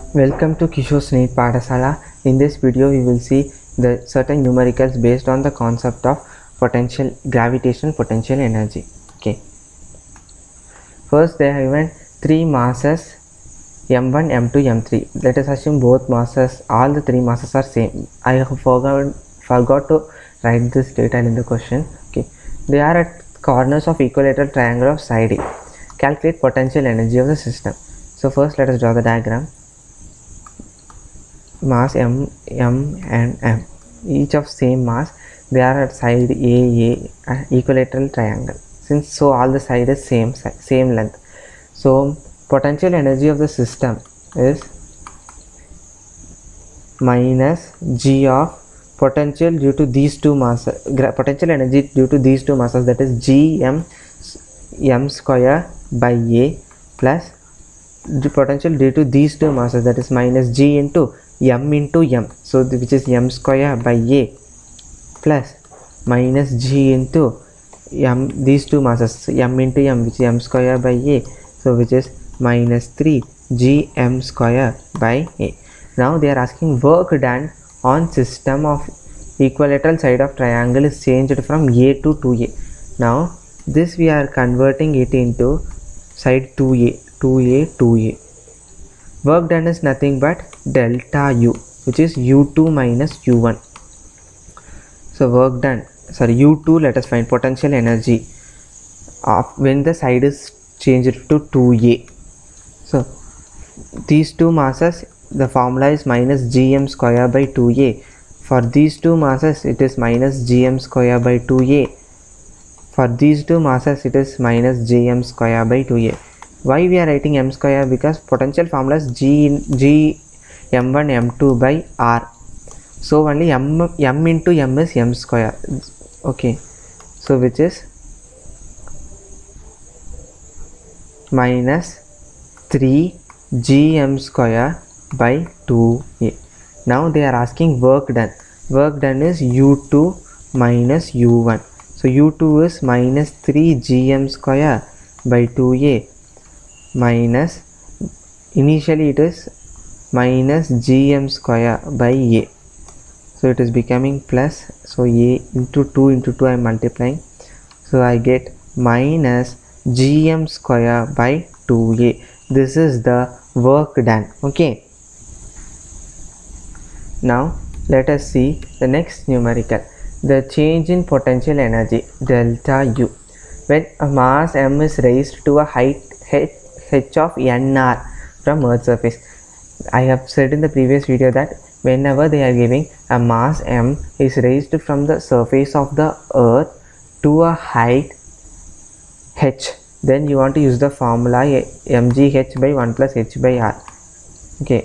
Welcome to Kishore's NEET Padasala. In this video, we will see the certain numericals based on the concept of potential gravitational potential energy. Okay. First, they have given three masses m1, m2, m3. Let us assume both masses, all the three masses are same. I have forgot to write this data in the question. Okay. They are at corners of equilateral triangle of side A. Calculate potential energy of the system. So first, let us draw the diagram. Mass m, and m, each of same mass. They are at side A, equilateral triangle. Since so all the side is same length. So potential energy of the system is minus g of potential due to these two masses. Potential energy due to these two masses, that is g m square by a, plus the potential due to these two masses, that is minus g into m, so which is m square by a, plus minus g into m, these two masses, m into m, which is m square by a, so which is minus 3 g m square by a. Now they are asking work done on system of equilateral side of triangle is changed from a to 2a. Now this we are converting it into side 2a. Work done is nothing but delta u, which is u2 minus u1. So work done, sorry, u2, let us find potential energy of when the side is changed to 2a. So these two masses, the formula is minus gm square by 2a. For these two masses, it is minus gm square by 2a. For these two masses, it is minus gm square by 2a. Why we are writing m square? Because potential formula is g m1 m2 by r. So only m into m is m square. Okay. So which is minus 3 gm square by 2a. Now they are asking work done. Work done is u2 minus u1. So u2 is minus 3 gm square by 2a minus, initially it is minus gm square by a. So it is becoming plus, so a into 2 into 2 I am multiplying. So I get minus gm square by 2a. This is the work done. Okay. Now let us see the next numerical. The change in potential energy, delta u. When a mass m is raised to a height h of nr from Earth's surface. I have said in the previous video that whenever they are giving a mass m is raised from the surface of the Earth to a height h, then you want to use the formula mgh by 1 plus h by r. Okay.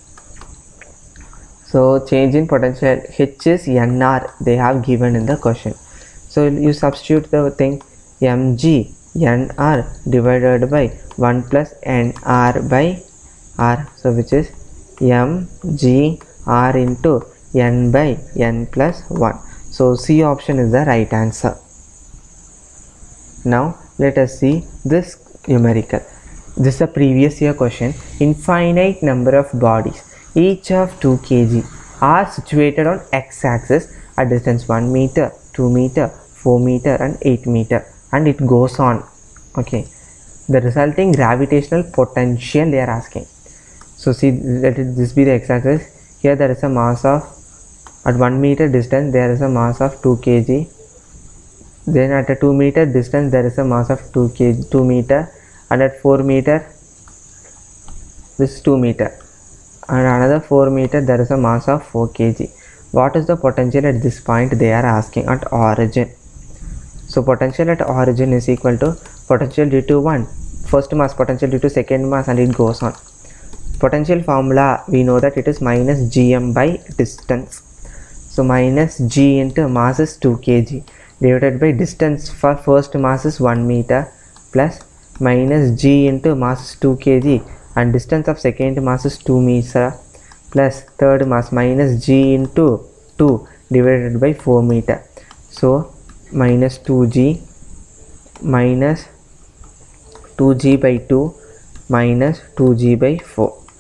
So change in potential, h is nr, they have given in the question. So you substitute the thing mg nr divided by 1 plus nr by r, so which is mg r into n by n plus 1. So C option is the right answer. Now let us see this numerical. This is a previous year question. Infinite number of bodies, each of 2 kg, are situated on x-axis at distance 1 meter, 2 meter, 4 meter and 8 meter, and it goes on. Okay. The resulting gravitational potential they are asking. So see, let this be the x-axis. Here there is a mass of, at 1 meter distance there is a mass of 2 kg. Then at a 2 meter distance there is a mass of 2 meter, and at 4 meter this is 2 meter, and another 4 meter there is a mass of 4 kg. What is the potential at this point they are asking at origin? So potential at origin is equal to potential due to first mass, potential due to second mass, and it goes on. Potential formula, we know that it is minus gm by distance. So minus g into mass is 2 kg divided by distance for first mass is 1 meter, plus minus g into mass is 2 kg and distance of second mass is 2 meter, plus third mass minus g into 2 divided by 4 meter. So minus 2g minus 2g by 2 minus 2g by 4.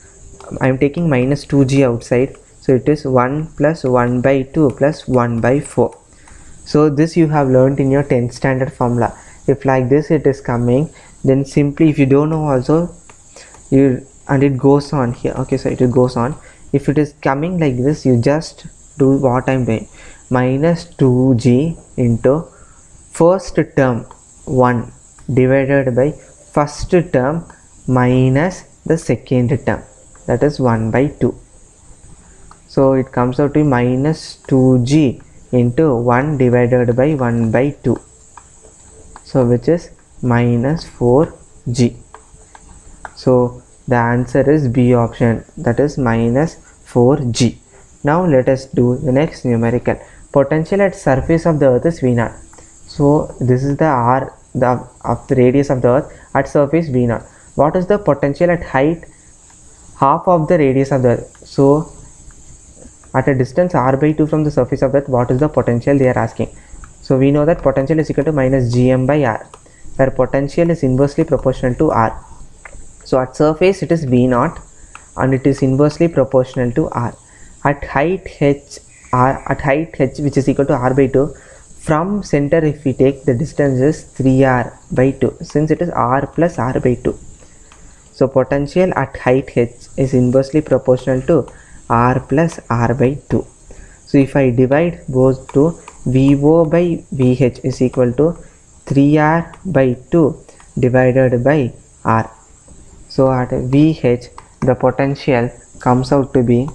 I am taking minus 2g outside, so it is 1 plus 1 by 2 plus 1 by 4. So this you have learned in your 10th standard formula. If like this it is coming, then simply, if you don't know also, and it goes on here. Okay, so it goes on. If it is coming like this, you just do what I'm doing, minus 2g into first term 1 divided by first term minus the second term, that is 1 by 2. So it comes out to minus 2g into 1 divided by 1 by 2, so which is minus 4g. So the answer is B option, that is minus 4g. Now let us do the next numerical. Potential at surface of the earth is V0. So this is the r of the radius of the earth, at surface V0. What is the potential at height? Half of the radius of the earth. So at a distance r by 2 from the surface of the earth, what is the potential they are asking? So we know that potential is equal to minus gm by r, where potential is inversely proportional to r. So at surface it is V0 and it is inversely proportional to r. At height h, which is equal to r by 2, from center if we take, the distance is 3r by 2, since it is r plus r by 2. So potential at height h is inversely proportional to r plus r by 2. So if I divide both to, VO by VH is equal to 3r by 2 divided by r. So at VH the potential comes out to be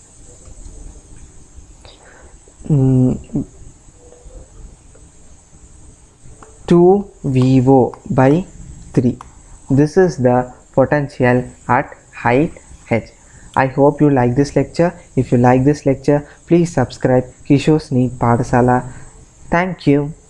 2VO by 3. This is the potential at height h. I hope you like this lecture. If you like this lecture, please subscribe Kishore's NEET Pathasala. Thank you.